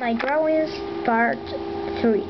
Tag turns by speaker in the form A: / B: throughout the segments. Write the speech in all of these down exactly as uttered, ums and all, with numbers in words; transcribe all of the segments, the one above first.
A: My drawings part three.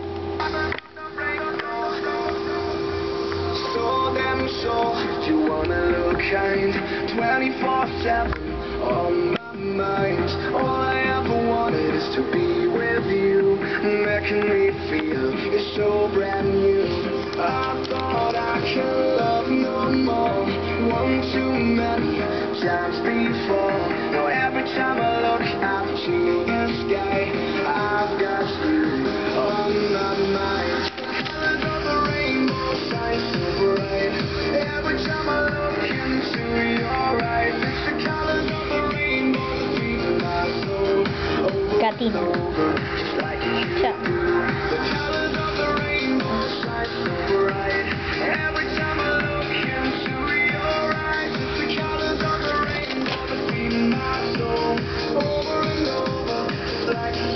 B: So damn sure you wanna look kind, twenty-four seven on my mind. All I ever wanted is to be with you, making me feel it's so brand new. I thought I could love no more, one too many times before. Now every time I look out to the sky, I've got you on my mind. Colors of the rainbow shine so bright. Every time I look into your eyes, it's the colors of the rainbow that feed my soul. Over and over, just like you do. The colors of the rainbow shine so bright. Every time I look into your eyes, it's the colors of the rainbow that feed my soul. Over and over, just like you do.